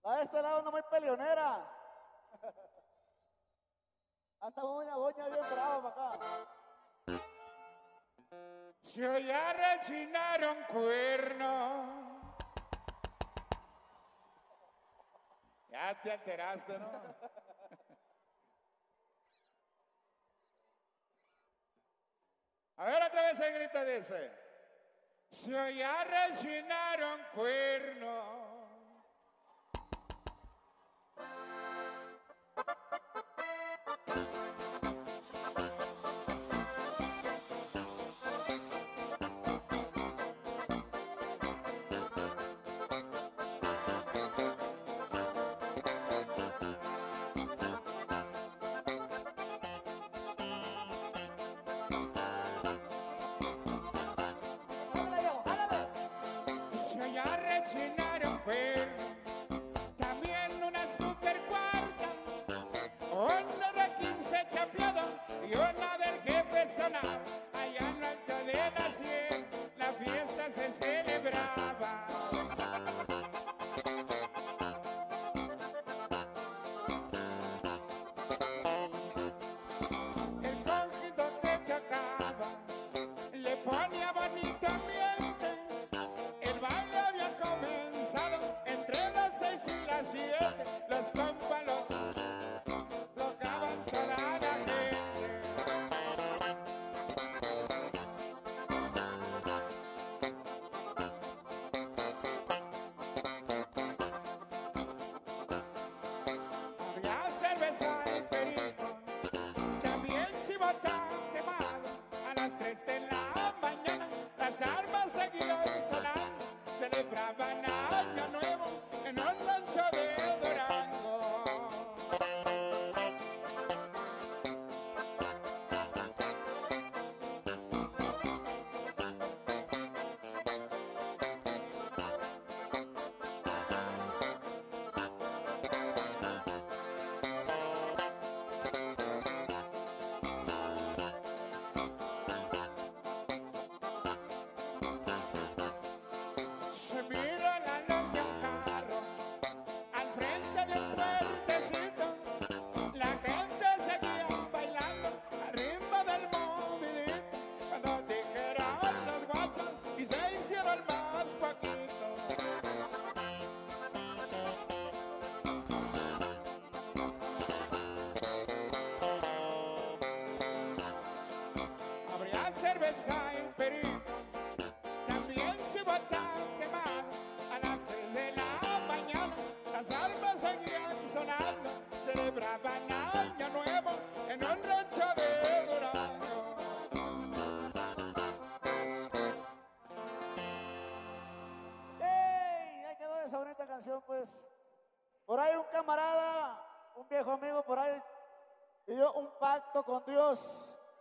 A este lado no muy peleonera. Hasta doña bien brava para acá. Se oía rechinaron cuernos. Ya te alteraste, ¿no? A ver, otra vez el grito dice. Se oía rechinaron cuernos. Se oía rechinaron cuernos. También una super cuarta. Una de 15 chapeados y una del jefe sonar. Allá en lo alto de la 100 la fiesta se celebraba. El conjunto que tocaba le ponía bonito ambiente. El baile había comenzado entre las 6 y las 7. Los compas los tocaban toda la gente. Había cerveza y perico, también chivotán quemado. A las 3 de la mañana las armas seguían sonando. Celebraban Año Nuevo en un rancho de Durango. Se mira la luz de un carro al frente de un puertecito. La gente seguía bailando al ritmo del movidito. Cuando dijeron los guachos y se hicieron más poquitos. Habría cerveza y perico, también chivotán quemado. A las 6 de la mañana las armas seguían sonando. Celebraban Año Nuevo en un rancho de Durango. ¡Ey! Ahí quedó esa bonita canción, pues. Por ahí un camarada, un viejo amigo por ahí, pidió un pacto con Dios.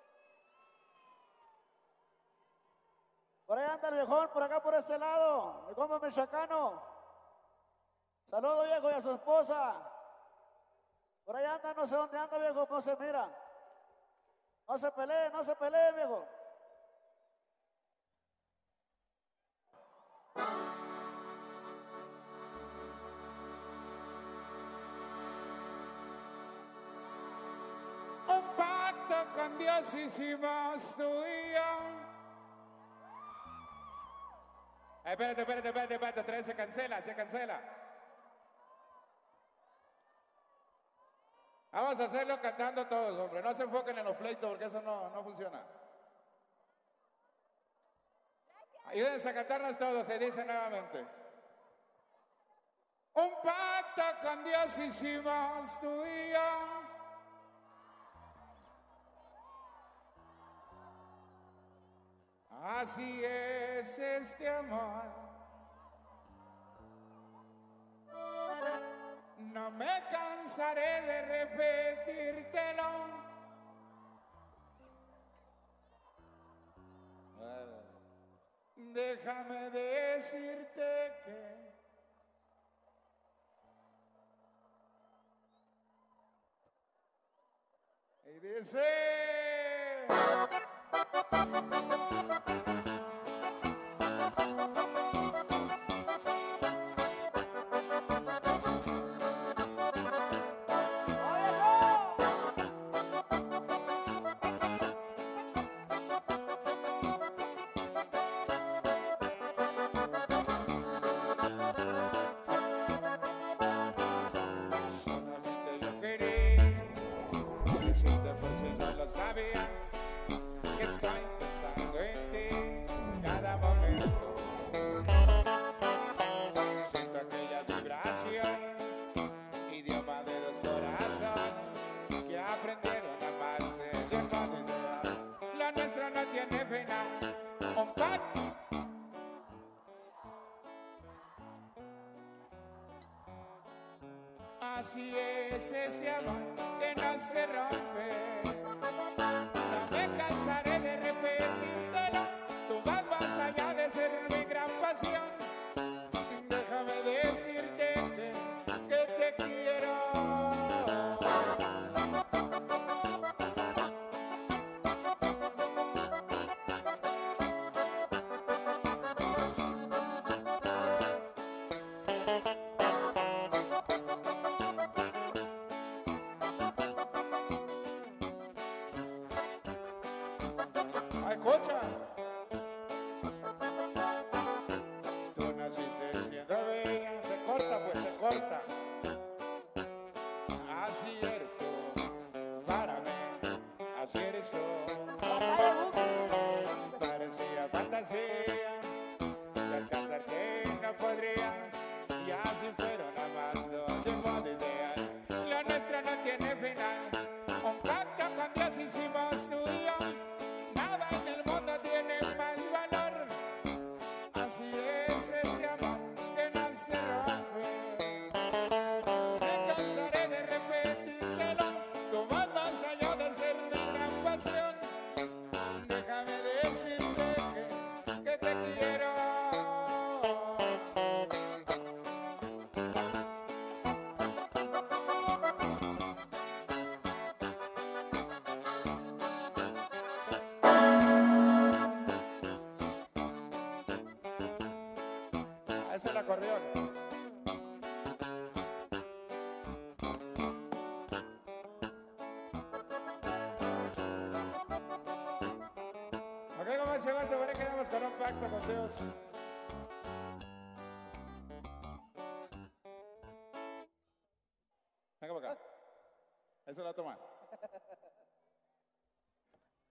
Por ahí anda el viejón, por acá por este lado, el compa michoacano. Saludo viejo y a su esposa. Por ahí anda, no sé dónde anda viejo, no se mira. No se pelee viejo. Un pacto con Dios hicimos tú y yo. Espérate, otra vez se cancela. Vamos a hacerlo cantando todos, hombre. No se enfoquen en los pleitos porque eso no funciona. Ayúdense a cantarnos todos, se dice nuevamente. Un pacto con Dios hicimos tú y yo. Así es este amor. No me cansaré de repetírtelo. Déjame decirte que y dice Así es ese amor que no se rompe. No me cansaré de repetírtelo. Tú vas más allá de ser mi gran pasión. Déjame decirte que te quiero. Escucha. Tú naciste siendo bella, se corta pues se corta. Así eres tú, para mí, así eres tú. Parecía fantasía, de alcanzarte no podría. Y así fueron amando, sin modo ideal. Lo nuestro no tiene final. Un pacto con Dios hicimos tú y yo. Nada en el mundo tiene más valor. Así es ese amor que no se rompe. Me cansaré de repetírtelo. Tú vas más allá de ser mi gran pasión. Déjame decirte que te quiero. Ese es el acordeón. Ok, como se va, se quedamos con un pacto con Dios.